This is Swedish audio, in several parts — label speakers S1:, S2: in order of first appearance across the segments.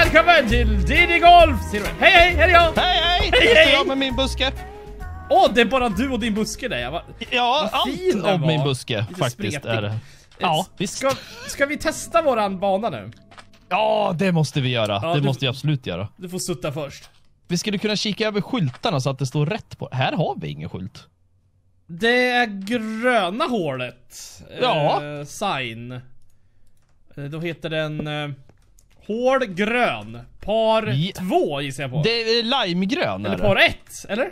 S1: välkommen till Diddy Golf! Hej, hej, här är jag!
S2: Hej, hej!
S1: Hej,
S2: Jag
S1: hej!
S2: står jag med min buske.
S1: Åh, det är bara du och din buske där.
S2: Ja,
S1: vad fin
S2: allt
S1: den
S2: om
S1: var.
S2: min buske
S1: Lite
S2: faktiskt
S1: spretig.
S2: är det. Ja, visst.
S1: Ska vi testa våran bana nu?
S2: Ja, det måste vi göra.
S1: Ja,
S2: det
S1: du-
S2: måste vi absolut göra.
S1: Du får sutta först.
S2: Vi skulle kunna kika över skyltarna så att det står rätt på. Här har vi ingen skylt.
S1: Det är gröna hålet.
S2: Ja.
S1: Sign. Då heter den hål grön. Par 2 gissar jag på.
S2: Det är limegrön.
S1: Eller
S2: är
S1: par
S2: det?
S1: 1, eller?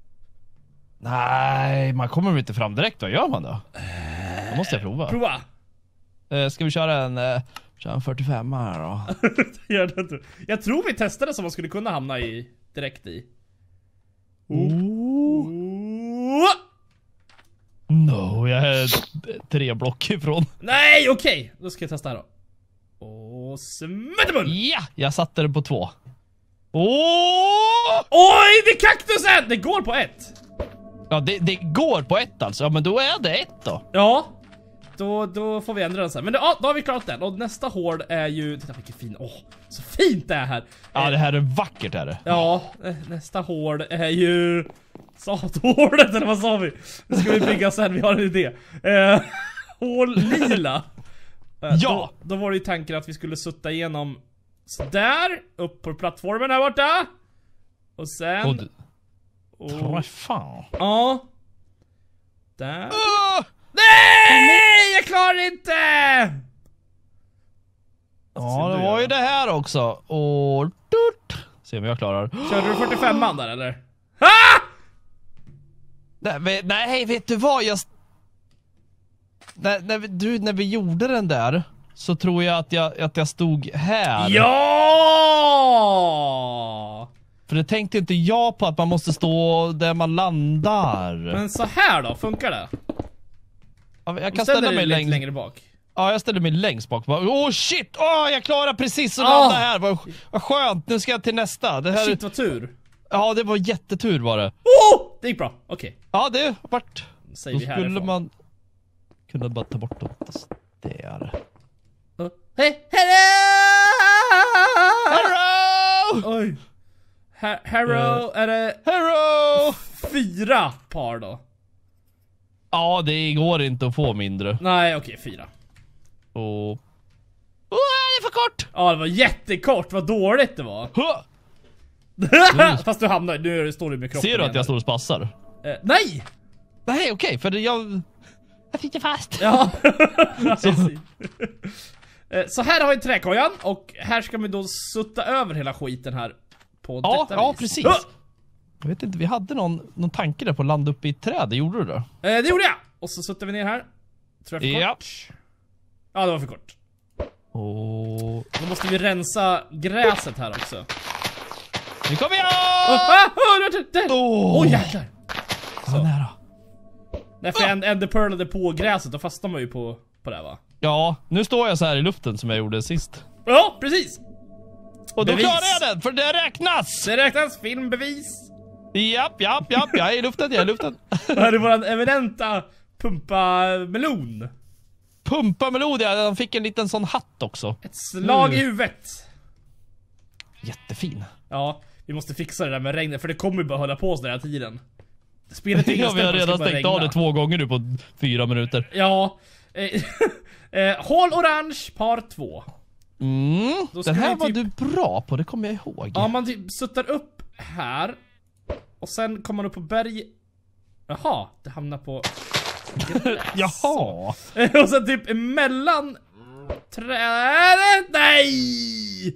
S2: Nej, man kommer väl inte fram direkt. Vad gör man då? Då måste jag prova.
S1: Prova.
S2: Ska vi köra en 45 här då?
S1: Gör det inte. Jag tror vi testade som man skulle kunna hamna i direkt i.
S2: No, jag är 3 block ifrån.
S1: Nej, okej. Då ska jag testa här då. Och smättemun!
S2: Ja, jag satte den på 2.
S1: Oj, det är kaktusen! Det går på 1.
S2: Ja, det går på 1 alltså. Ja, men då är det 1 då.
S1: Ja. Då får vi ändra den sen. Men då har vi klarat den. Och nästa hård är ju... Titta vilken fin... så fint det är här.
S2: Ja, det här är vackert är det.
S1: Ja, nästa hård är ju... Sathårdet, eller vad sa vi? Det ska vi bygga sen, vi har en idé. Hål lila.
S2: Ja.
S1: Då var det ju tanken att vi skulle sutta igenom sådär, upp på plattformen här borta. Och sen...
S2: Vad fan?
S1: Ja. Där. Nej, jag klarar inte!
S2: Ja, det var ju det här också. Och... Se om jag klarar.
S1: Körde du 45an där, eller? Ah!
S2: Nej, vet du vad? När vi gjorde den där så tror jag att jag stod här.
S1: Ja!
S2: För det tänkte inte jag på att man måste stå där man landar.
S1: Men så här då, funkar det?
S2: Ja, jag kan ställa mig
S1: lite längre bak.
S2: Ja, jag ställer mig längst bak. Shit! Jag klarar precis att landa här. Vad skönt, nu ska jag till nästa. Det här...
S1: Shit, vad tur.
S2: Ja, det var jättetur var det.
S1: Det gick bra, okej.
S2: Ja, det vart...
S1: Säger vi
S2: Då skulle
S1: härifrån.
S2: man kunna bara ta bort dem där.
S1: Hej,
S2: Hero!
S1: Oj. Hero, är det
S2: Hero!
S1: 4 par då?
S2: Ja, det går inte att få mindre.
S1: Nej, okej, 4.
S2: Och... det är för kort!
S1: Ja, det var jättekort, vad dåligt det var. Fast du hamnar, nu står du med kroppen.
S2: Ser du att jag står och spassar?
S1: Nej!
S2: Nej, okej, för jag sitter fast.
S1: Ja. Så här har vi träkojan. Och här ska vi då sutta över hela skiten här på detta vis.
S2: Precis. Jag vet inte, vi hade någon tanke där på att landa upp i ett träd. Det gjorde du då?
S1: Det gjorde jag! Och så suttar vi ner här. Tror jag för kort. Ja, det var för kort.
S2: Och...
S1: Då måste vi rensa gräset här också.
S2: Nu kommer jag!
S1: Åh, jäklar!
S2: Så nära.
S1: Nej, för enderpearlade på gräset, då fastnar man ju på det, va?
S2: Ja, nu står jag så här i luften som jag gjorde sist.
S1: Ja, precis!
S2: Och då
S1: Bevis.
S2: klarar jag den, för det räknas!
S1: Det räknas, filmbevis.
S2: Japp, jag är i luften,
S1: Det här är våran eminenta pumpa-melon.
S2: Pumpa-melod, han fick en liten sån hatt också.
S1: Ett slag i huvudet.
S2: Jättefin.
S1: Ja, vi måste fixa det där med regnet, för det kommer ju bara hålla på så hela tiden. Spelet är
S2: Ja, vi har redan stängt av det 2 gånger nu på 4 minuter.
S1: Ja. Hål orange, par 2.
S2: Den här var du bra på, det kommer jag ihåg.
S1: Ja, man typ suttar upp här. Och sen kommer man upp på berg. Jaha, det hamnar på gräs.
S2: Jaha.
S1: Och sen typ emellan trädet. Nej!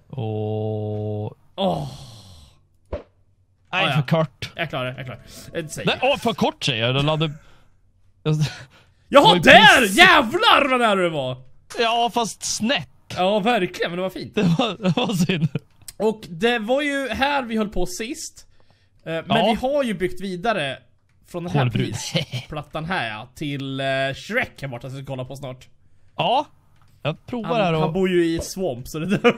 S2: Nej, för kort.
S1: Jag klarar det.
S2: Nej, för kort säger jag. Den hade...
S1: Jaha, där! Jävlar vad nära det var!
S2: Ja, fast snett.
S1: Ja, verkligen, men det var fint.
S2: Det var synd.
S1: Och det var ju här vi höll på sist. Men vi har ju byggt vidare från den här plattan här till Shrek här borta, som vi ska kolla på snart.
S2: Ja, jag provar här och...
S1: Han bor ju i swamp, så det där...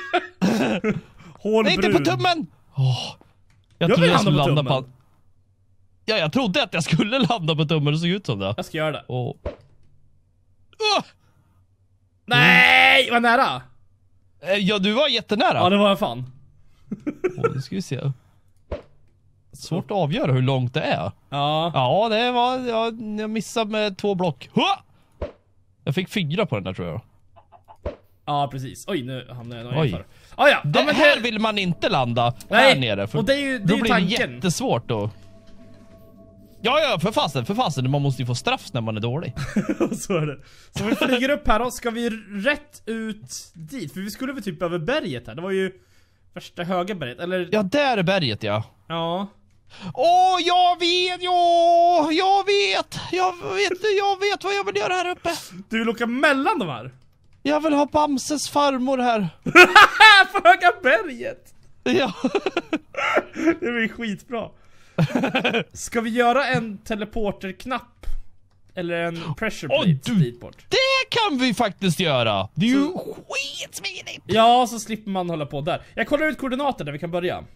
S2: Nej, inte på tummen! Jag trodde jag skulle landa på... Ja, jag trodde att jag skulle landa på tummen, det såg ut som det.
S1: Jag ska göra det.
S2: Och...
S1: Nej, vad nära!
S2: Ja, du var jättenära.
S1: Ja, det var jag fan.
S2: Nu ska vi se. Svårt att avgöra hur långt det är.
S1: Ja.
S2: Ja, det var... Jag missade med 2 block. Jag fick 4 på den där, tror jag.
S1: Ja, precis. Oj, nu hamnade jag
S2: Oj.
S1: inför. Ah, ja.
S2: Det här vill man inte landa.
S1: Nej.
S2: Här nere. För
S1: och det är ju,
S2: då blir
S1: tanken.
S2: det jättesvårt då. Ja, för fasen. Man måste ju få straff när man är dålig.
S1: Så är det. Så vi flyger upp här då. Ska vi rätt ut dit? För vi skulle väl typ över berget här. Det var ju värsta höga berget, eller?
S2: Ja, där är berget, ja.
S1: Ja.
S2: Åh, jag vet vad jag vill göra här uppe.
S1: Du vill åka mellan de här?
S2: Jag vill ha Bamses farmor här.
S1: På höga berget.
S2: Ja.
S1: Det blir skitbra. Ska vi göra en teleporterknapp? Eller en pressure plate dit bort?
S2: Det kan vi faktiskt göra. Det är ju skitsmidigt.
S1: Ja, så slipper man hålla på där. Jag kollar ut koordinater där vi kan börja.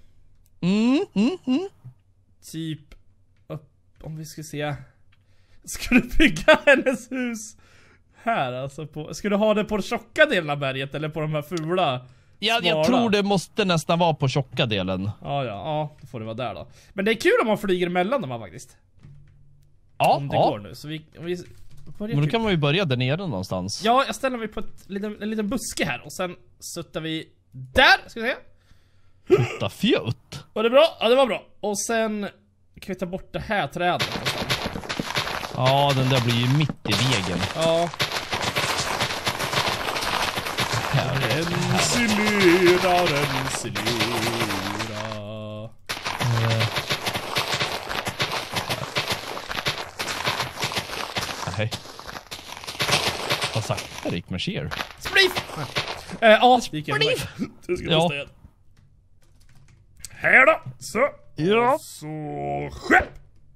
S1: Typ upp, om vi ska se. Ska du bygga hennes hus här alltså på, ska du ha det på den tjocka delen av berget eller på de här fula?
S2: Ja, jag tror det måste nästan vara på tjocka delen.
S1: Ja, då får det vara där då. Men det är kul om man flyger mellan dem här faktiskt.
S2: Ja,
S1: om det går nu. Så vi
S2: men då kan man ju börja där nere någonstans.
S1: Ja, jag ställer mig på en liten buske här och sen suttar vi där, ska vi se.
S2: Putta fjutt.
S1: Var det bra? Ja, det var bra. Och sen kan vi ta bort det här trädet.
S2: Ja, den där blir ju mitt i vägen.
S1: Ja. Rensilera.
S2: Nej. Vad sagt? Det gick med shear.
S1: Spliff! Ja,
S2: Spliff!
S1: Ja. Här då! Så.
S2: Ja.
S1: Så skepp!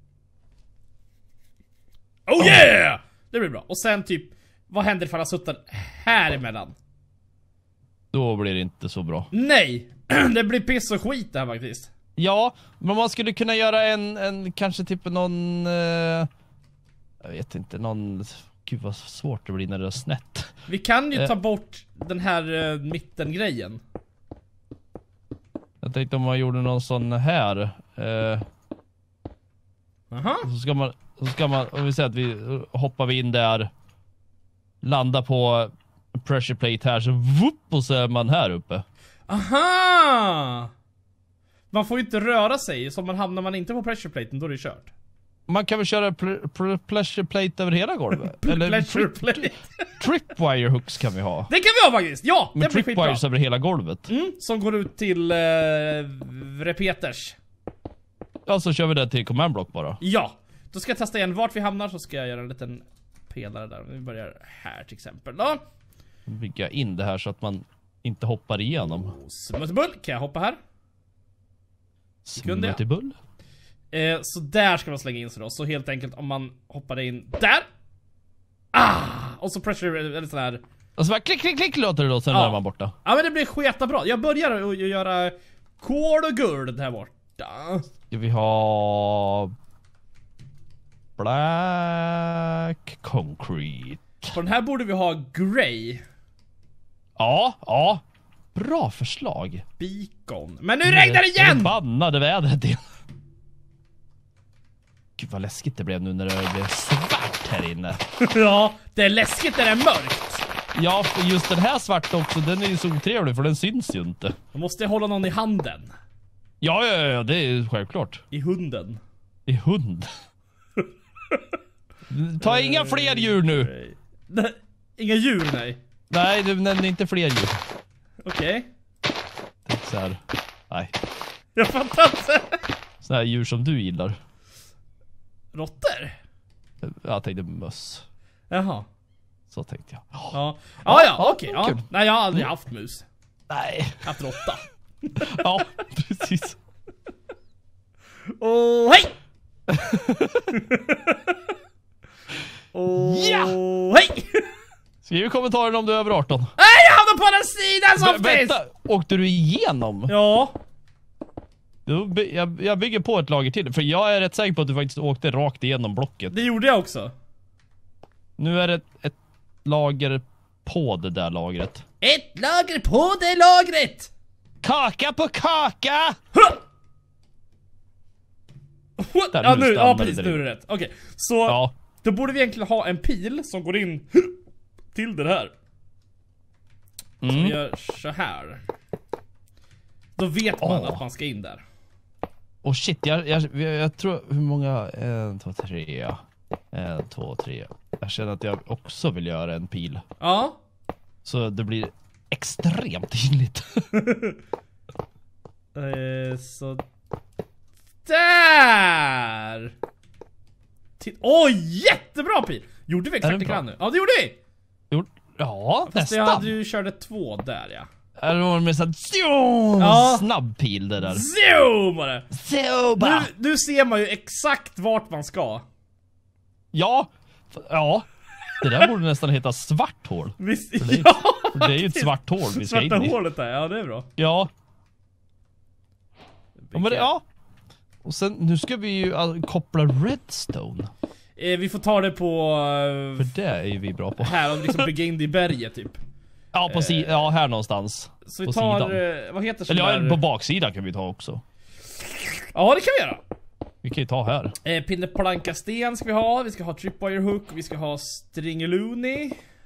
S1: Oh yeah! Det blir bra. Och sen typ, vad händer ifall jag suttar här emellan?
S2: Då blir det inte så bra.
S1: Nej! Det blir piss och skit där faktiskt.
S2: Ja, men man skulle kunna göra en kanske typ någon... jag vet inte, någon... Gud vad svårt det blir när det är snett.
S1: Vi kan ju ta bort den här mittengrejen.
S2: Jag tänkte om man gjorde någon sån här.
S1: Aha.
S2: Så ska man, om vi säger att vi hoppar in där. Landa på pressure plate här, så whoop, och så är man här uppe.
S1: Aha! Man får ju inte röra sig, så hamnar man inte på pressure platen, då är det kört.
S2: Man kan väl köra pressure plate över hela golvet? Eller
S1: pressure plate.
S2: Tripwire hooks kan vi ha.
S1: Det kan vi ha faktiskt, ja! Det blir skitbra.
S2: Tripwires över hela golvet.
S1: Som går ut till repeaters.
S2: Ja, så kör vi det till command block bara.
S1: Ja, då ska jag testa igen vart vi hamnar, så ska jag göra en liten pelare där. Vi börjar här till exempel då.
S2: Bygga in det här så att man inte hoppar igenom.
S1: Smuttebull, kan jag hoppa här?
S2: Smuttebull?
S1: Så där ska man slänga in sig då. Så helt enkelt om man hoppar in där. Och så pressure, eller sån här.
S2: Och så bara klick låter det då, sen är man borta.
S1: Ja, men det blir sketa bra. Jag börjar att göra kol och guld här borta.
S2: Ska vi ha black concrete?
S1: På den här borde vi ha grey.
S2: Ja. Bra förslag.
S1: Beacon. Men nu regnar det igen!
S2: Förbannade vädret igen. Gud vad läskigt det blev nu när det blev svart här inne.
S1: Ja, det är läskigt när det är mörkt.
S2: Ja, för just den här svarta också, den är ju så otrevlig för den syns ju inte.
S1: Då måste jag hålla någon i handen.
S2: Ja, det är självklart.
S1: I hunden.
S2: I hund. Ta inga fler djur nu.
S1: Inga djur, nej.
S2: Nej, det är inte fler djur.
S1: Okej.
S2: Tänk så här. Nej.
S1: Jag fattar inte.
S2: Så här djur som du gillar.
S1: Råttor?
S2: Jag tänkte möss.
S1: Jaha.
S2: Så tänkte jag.
S1: Ja, okej. Ja.
S2: Kul.
S1: Nej, jag har aldrig haft mus.
S2: Nej.
S1: Jag har haft råtta.
S2: Ja, precis.
S1: Hej!
S2: Ja!
S1: Hej!
S2: Skriv i kommentaren om du är över 18.
S1: Nej, jag hamnar på den sidan som finns!
S2: Vänta, åkte du igenom?
S1: Ja.
S2: Jag bygger på ett lager till. För jag är rätt säker på att du faktiskt åkte rakt igenom blocket.
S1: Det gjorde jag också.
S2: Nu är det ett lager på det där lagret.
S1: Ett lager på det lagret!
S2: Kaka på kaka! Där,
S1: Ja,
S2: nu
S1: precis, nu är det rätt. Okej, så då borde vi egentligen ha en pil som går in till det här. Så vi gör så här. Då vet man att man ska in där.
S2: Och shit, jag tror, hur många? 1, 2, 3. 1, 2, 3. Jag känner att jag också vill göra en pil.
S1: Ja.
S2: Så det blir extremt tydligt.
S1: Så där! Oj, jättebra pil! Gjorde vi exakt likadant nu? Ja, det gjorde vi!
S2: Ja,
S1: fast
S2: nästan.
S1: jag hade ju körde 2 där, ja.
S2: Det var med sån snabb pil det där.
S1: Zoom var det! Nu ser man ju exakt vart man ska.
S2: Ja. Det där borde nästan heta svart hål.
S1: Visst,
S2: det är ju ett svart hål vi ska in i.
S1: Svarta hålet där, ja det är bra.
S2: Ja. Ja. Och sen, nu ska vi ju koppla redstone.
S1: Vi får ta det på...
S2: För det är ju vi bra på.
S1: Här, och liksom bygga in det i berget typ.
S2: Ja, på ja, här någonstans.
S1: Så vi tar, vad heter det?
S2: Eller på baksidan kan vi ta också.
S1: Ja, det kan vi göra.
S2: Vi kan ju ta här.
S1: Pinneplanka sten ska vi ha. Vi ska ha tripwire hook. Vi ska ha stringeluni.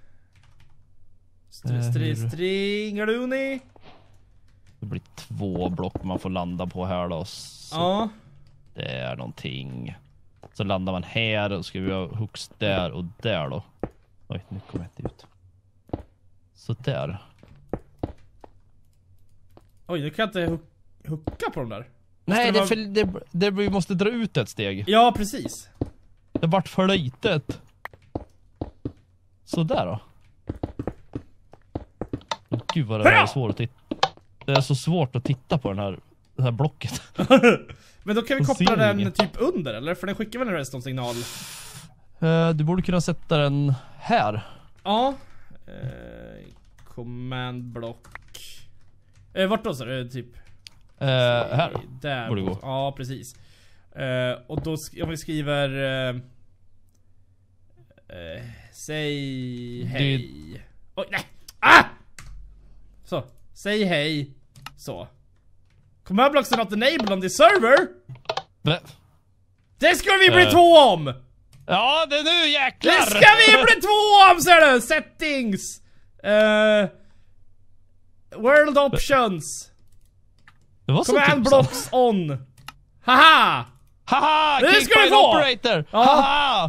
S1: Stringeluni.
S2: Det blir 2 block man får landa på här då. Så det är någonting. Så landar man här och ska vi ha hooks där och där då. Oj, nu kommer jag inte ut. Så där.
S1: Oj, nu kan jag inte hooka på dem där.
S2: Nej, det är för vi måste dra ut ett steg.
S1: Ja, precis.
S2: Det vart för litet. Så där då. Gud vad det är svårt att titta. Det är så svårt att titta på det här blocket.
S1: Men då kan vi koppla den typ under, eller? För den skickar väl en redstone-signal?
S2: Du borde kunna sätta den här.
S1: Ja. Command block. Vart då så är det typ?
S2: Här.
S1: Där
S2: borde gå.
S1: Ja, precis. Och då om vi skriver säg hej. Oj, nej. Så, säg hej. Så. Command blocks are not enabled on the server. Det ska vi bli 2 om.
S2: Ja, det är nu jäklar.
S1: Det ska vi bli 2 om, ser du. Settings. World options. Command blocks on. Haha.
S2: Haha,
S1: det ska vi få.
S2: Operator. Haha.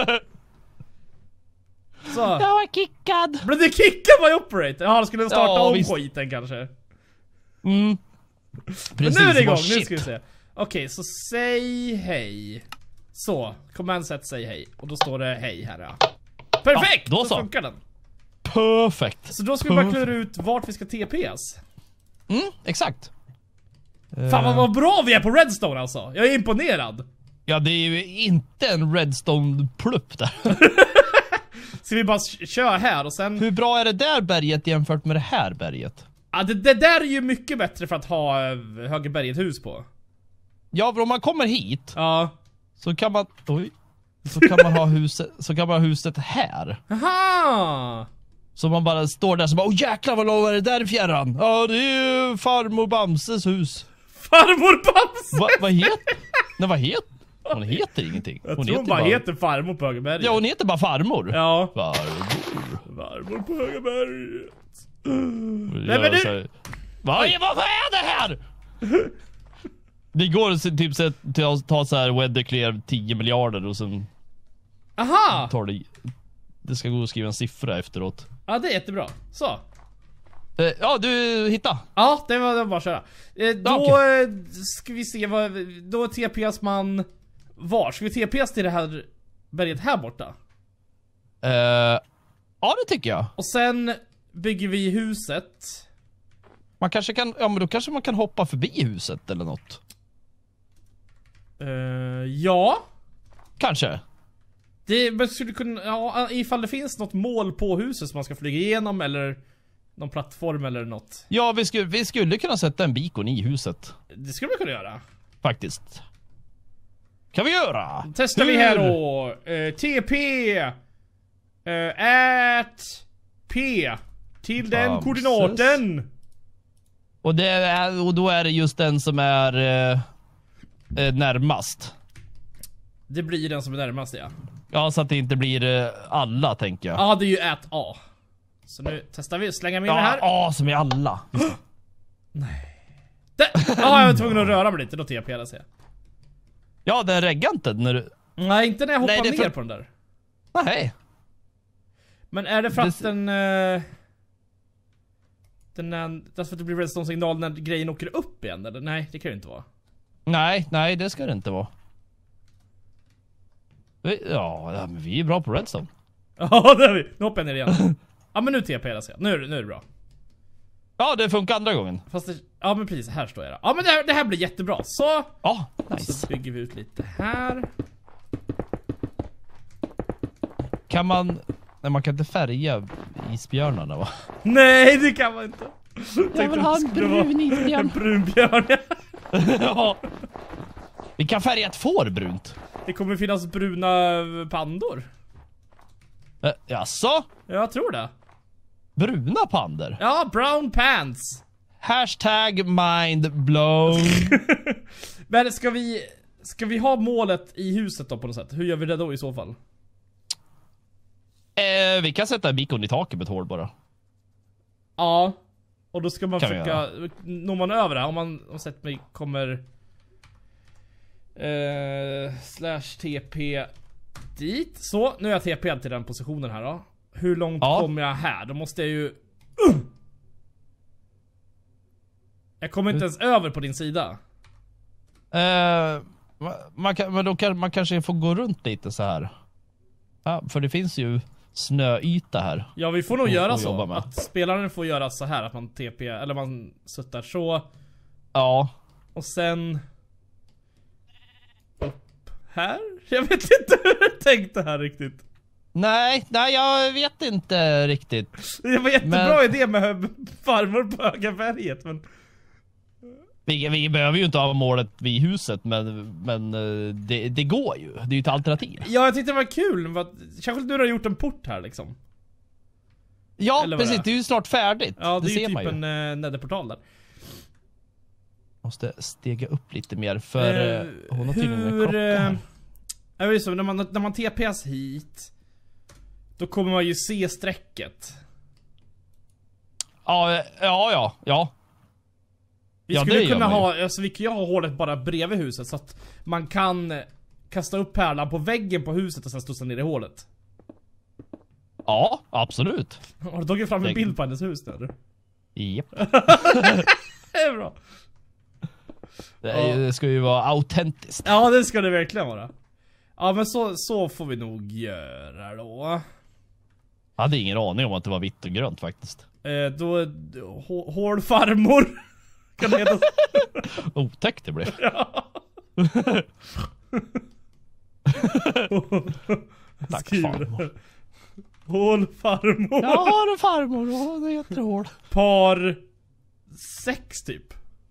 S1: Så.
S2: Jag är kickad.
S1: Blev du kickad by operator? Ja, skulle starta om skiten kanske.
S2: Precis,
S1: men nu är det igång, nu ska vi se. Okej, så säg hej. Så, command set säg hej. Och då står det hej här, ja. Perfekt, då funkar den.
S2: Perfekt.
S1: Så då ska vi bara klura ut vart vi ska TPS.
S2: Exakt.
S1: Fan vad bra vi är på redstone alltså. Jag är imponerad.
S2: Ja, det är ju inte en redstone-plupp där.
S1: Ska vi bara köra här och sen...
S2: Hur bra är det där berget jämfört med det här berget?
S1: Ja, det där är ju mycket bättre för att ha Högerberget hus på.
S2: Ja, för om man kommer hit så kan man... Så kan man ha huset här.
S1: Aha!
S2: Så man bara står där så bara, jäklar vad låg är det där i fjärran? Ja, det är ju farmor Bamses hus.
S1: Farmor Bamse?
S2: Vad heter? Nej, vad heter? Hon heter ingenting.
S1: Jag tror hon bara heter farmor på Högerberget.
S2: Ja, hon heter bara farmor.
S1: Ja.
S2: Farmor
S1: på Högerberget.
S2: Nej, men du... Vad är det här? Det går typ så att ta så här weather clear 10 miljarder och sen...
S1: Aha!
S2: Det ska gå att skriva en siffra efteråt.
S1: Ja, det är jättebra. Så.
S2: Ja, du hitta.
S1: Ja, det var bara att köra. Då ska vi se vad... Då TPS man... Var? Ska vi TPS till det här berget här borta?
S2: Ja, det tycker jag.
S1: Och sen bygger vi huset.
S2: Man kanske kan... Ja, men då kanske man kan hoppa förbi huset eller något.
S1: Ja.
S2: Kanske.
S1: Det skulle kunna... Ja, ifall det finns något mål på huset som man ska flyga igenom eller... Någon plattform eller något.
S2: Ja, vi skulle kunna sätta en beacon i huset.
S1: Det skulle vi kunna göra.
S2: Faktiskt. Kan vi göra?
S1: Testar vi här då. TP at TP till den koordinaten.
S2: Och då är det just den som är närmast.
S1: Det blir den som är närmast, ja.
S2: Ja, så att det inte blir alla, tänker jag.
S1: Ja, det är ju ät A. Så nu testar vi, slänga med det här.
S2: Ja, som i alla.
S1: Nej. Jag var tvungen att röra mig lite, då TP jag ser.
S2: Ja, den reggar inte när du...
S1: Nej, inte när jag hoppar ner på den där.
S2: Nej.
S1: Men är det för att den är för att det blir redstone-signal när grejen åker upp igen, eller? Nej, det kan ju inte vara.
S2: Nej, det ska det inte vara. Ja, men vi är bra på redstone.
S1: Ja, det är vi. Nu hoppar jag ner igen. Ja, men nu TP jag ser. Nu är det bra.
S2: Ja, det funkar andra gången.
S1: Fast ja, men precis, här står jag då. Ja, men det här blir jättebra. Så,
S2: nice.
S1: Så bygger vi ut lite här.
S2: Kan man... Nej, man kan inte färga isbjörnarna, va?
S1: Nej, det kan man inte.
S2: Jag vill ha en brun isbjörn.
S1: En brun björn.
S2: Ja. Vi kan färga ett får brunt.
S1: Det kommer finnas bruna pandor.
S2: Jaså?
S1: Jag tror det.
S2: Bruna pandor?
S1: Ja, brown pants.
S2: Hashtag mindblown.
S1: Men ska vi ha målet i huset då på något sätt? Hur gör vi det då i så fall?
S2: Vi kan sätta en beacon i taket med ett hål bara.
S1: Ja. Och då ska man försöka... Når man över det? Om man sett mig kommer... slash TP dit. Så, nu är jag TP till den positionen här då. Hur långt kommer jag här? Då måste jag ju... Jag kommer inte ens över på din sida.
S2: Man kanske får gå runt lite så här. Ja, för det finns ju snöyta här.
S1: Ja, vi får nog göra så. Att spelaren får göra så här. Att man TP, eller man suttar så.
S2: Ja.
S1: Och sen... upp här? Jag vet inte hur jag tänkte här riktigt.
S2: Nej, jag vet inte riktigt.
S1: Det var jättebra idé med farmor på Höga berget, men...
S2: Vi behöver ju inte ha målet vid huset, men det går ju. Det är ju ett alternativ.
S1: Ja, jag tyckte det var kul. Särskilt du har gjort en port här liksom.
S2: Ja, precis. Det är ju snart färdigt.
S1: Ja, det är ju typ
S2: ju.
S1: en netherportal där.
S2: Måste stega upp lite mer, för hon har tydligen en klocka här.
S1: Jag vet så, när man TPS hit, då kommer man ju se strecket.
S2: Ja.
S1: Vi skulle kunna ha, alltså vi kan ju ha hålet bara bredvid huset så att man kan kasta upp pärlan på väggen på huset och sen studsa ner i hålet.
S2: Ja, absolut.
S1: Har du tagit fram en bild på hennes hus där?
S2: Japp.
S1: Det är bra.
S2: Det ska ju vara autentiskt.
S1: Ja, det ska det verkligen vara. Ja, men så får vi nog göra då.
S2: Jag hade ingen aning om att det var vitt och grönt faktiskt.
S1: Då hålfarmor. Kan det heta?
S2: Otäckt det blev.
S1: Ja.
S2: Tack farmor.
S1: Hålfarmor.
S2: Ja, det är farmor. Det heter hål.
S1: Par 6 typ.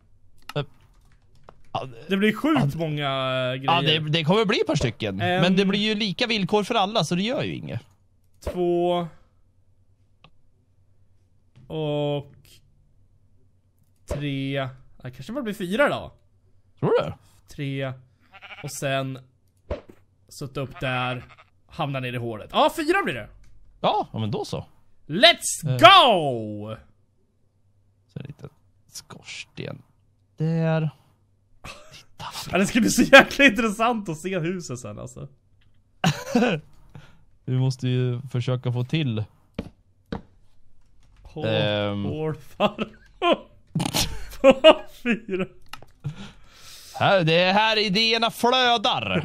S1: Det blir sjukt många grejer.
S2: Ja, det kommer bli ett par stycken. Men det blir ju lika villkor för alla, så det gör ju inget.
S1: 2 och 3. Det kanske bara blir 4 då.
S2: Tror du?
S1: 3 och sen sätta upp där, hamna ner i hålet. Ja, 4 blir det.
S2: Ja, men då så.
S1: Let's go!
S2: Så en liten skorsten där. Titta.
S1: Ja, det ska bli så jäkla intressant att se huset sen alltså.
S2: Vi måste ju försöka få till
S1: hålfarmor. 4.
S2: Det är här idéerna flödar.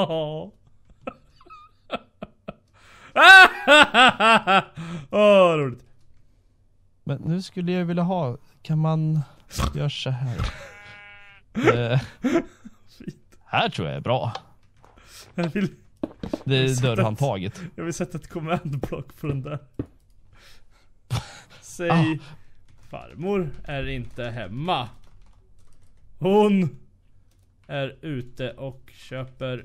S1: Roligt.
S2: Men nu skulle jag vilja ha, kan man göra så här? Här tror jag är bra. Det är dörrhandtaget.
S1: Jag vill sätta ett command-block på den där. Säg farmor är inte hemma. Hon är ute och köper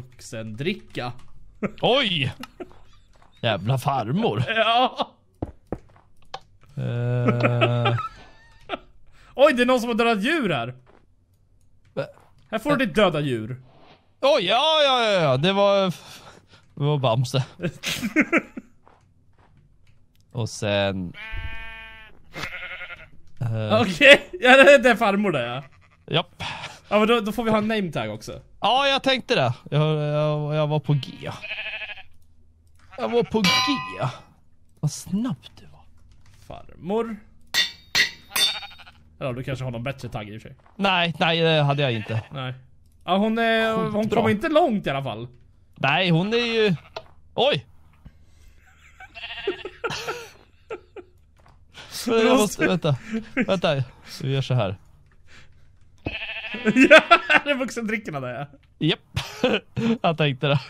S1: vuxendricka.
S2: Oj! Jävla farmor.
S1: Ja. Oj, det är någon som har dödat djur här. Här får du ditt döda djur.
S2: Oj, ja. Det var Bamse. Och sen...
S1: Okej, ja, det är farmor där, ja.
S2: Japp.
S1: Ja, men då får vi ha en name tag också.
S2: Ja, jag tänkte det. Jag var på G. Jag var på G. Vad snabbt du var.
S1: Farmor. Ja, du kanske har någon bättre tagg i och för sig.
S2: Nej, det hade jag inte.
S1: Nej. Ja, hon kommer inte långt i alla fall.
S2: Nej, hon är ju... Oj! Jag måste... Vänta. Vi gör så här.
S1: Ja, det är vuxendrickorna där, ja.
S2: Japp. Jag tänkte det.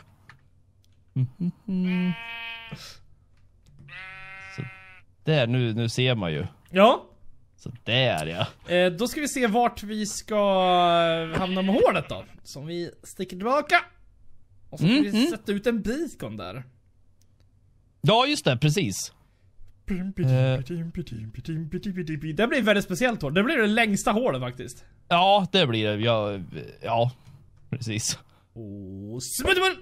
S2: Så där, nu ser man ju.
S1: Ja.
S2: Så där, ja.
S1: Då ska vi se vart vi ska hamna med hålet då. Som vi sticker tillbaka. Och så ska vi sätta ut en beacon där.
S2: Ja, just det, precis.
S1: Det blir väldigt speciellt hål. Det blir det längsta hålet faktiskt.
S2: Ja, det blir det. Ja, precis.
S1: Och smuttemull!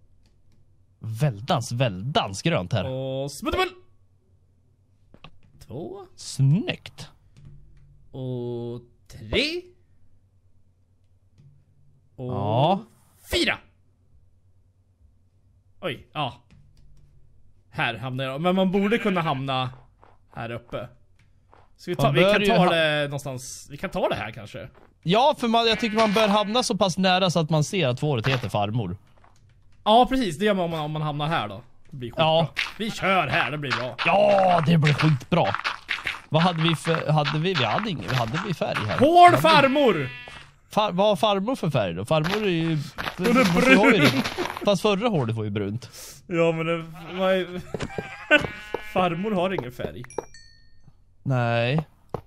S2: Väldans grönt här.
S1: Och smuttemull! 2.
S2: Snyggt.
S1: Och 3. Och 4. Oj, ja. Här hamnar jag. Men man borde kunna hamna här uppe. Så vi kan ta det någonstans. Vi kan ta det här kanske.
S2: Ja, för jag tycker man bör hamna så pass nära så att man ser att fåret heter farmor.
S1: Ja, precis. Det gör man om man hamnar här då. Det blir skitbra.
S2: Ja.
S1: Vi kör här, det blir bra.
S2: Ja, det blir skitbra. Vad hade vi för... Hade vi färg här?
S1: Hård farmor!
S2: Vad har farmor för färg då? Farmor är ju...
S1: Hon är brun!
S2: Fast förra håret var ju brunt.
S1: Ja, men det var ju... Farmor har ingen färg.
S2: Nej.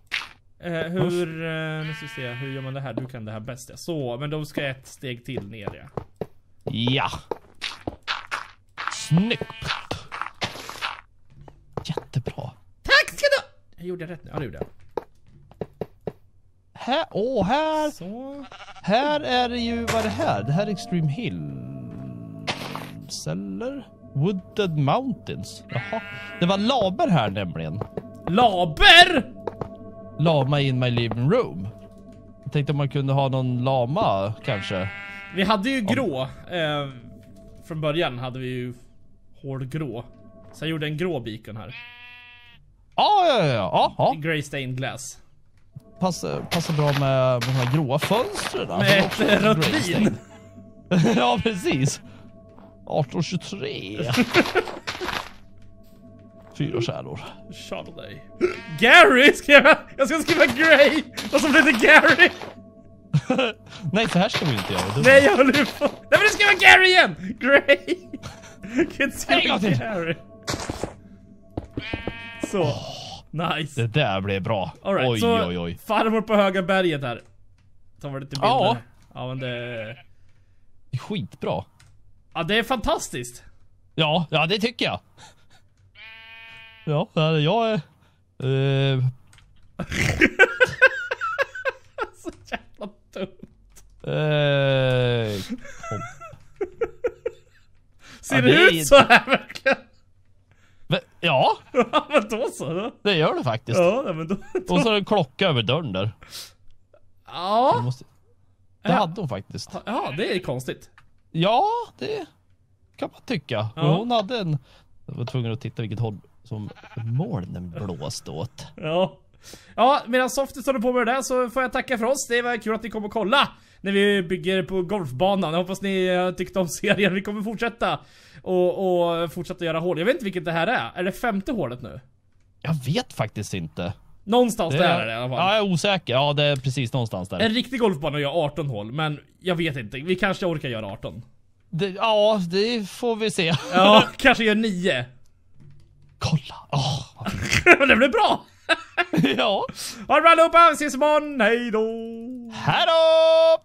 S1: Nu ska vi se, hur gör man det här? Du kan det här bäst, ja. Så, men då ska jag ett steg till ner, ja.
S2: Ja. Snyggt. Jättebra.
S1: Tack ska du! Jag gjorde rätt nu, ja det gjorde jag.
S2: Här.
S1: Så.
S2: Här är det ju, vad är det här? Det här är Extreme Hills, eller? Wooded Mountains. Jaha. Det var laber här nämligen.
S1: Laber?
S2: Lama in my living room. Jag tänkte om man kunde ha någon lama kanske.
S1: Vi hade ju grå. Från början hade vi ju hård grå. Så jag gjorde en grå beacon här.
S2: Ja.
S1: Grey stained glass.
S2: Passar bra med de här gråa fönstren.
S1: Med ett rött vin.
S2: Ja, precis. 1823. 4 stjärnor.
S1: Chardonnay. Gary! Jag ska skriva Grey! Och så blir det Gary!
S2: Nej, så här ska vi inte göra.
S1: Nej, jag håller på. Nej, men du ska vara Gary igen! Grey! Gary. Så. Nice.
S2: Det där blev bra.
S1: All right,
S2: oj.
S1: Farmor på höga berget här. Tar vi lite bilder. Ja, men det är
S2: skitbra.
S1: Ja, det är fantastiskt.
S2: Ja, det tycker jag. Ja, jag är...
S1: Så jävla dumt. Ser det ut så här verkligen?
S2: Ja.
S1: Men då så.
S2: Det gör det faktiskt.
S1: Ja, men då.
S2: Och så är det en klocka över dörren där.
S1: Ja.
S2: Det hade hon faktiskt.
S1: Ja, det är konstigt.
S2: Ja, det kan man tycka.
S1: Ja.
S2: Men hon hade en... Jag var tvungen att titta vilket håll som molnen blåste åt.
S1: Ja, medan Softie står på med det där så får jag tacka för oss. Det var kul att ni kom och kolla när vi bygger på golfbanan. Jag hoppas ni tyckte om serien. Vi kommer fortsätta och fortsätta göra hål. Jag vet inte vilket det här är. Är det 5:e hålet nu?
S2: Jag vet faktiskt inte.
S1: Någonstans där är det i alla fall.
S2: Ja, jag är osäker. Ja, det är precis någonstans där.
S1: En riktig golfbana gör 18 hål, men jag vet inte. Vi kanske orkar göra 18.
S2: Det får vi se.
S1: Ja, kanske gör 9.
S2: Kolla.
S1: Men det blir bra.
S2: Ja.
S1: Ha det bra allihopa, vi ses imorgon. Hej då.
S2: Hej då.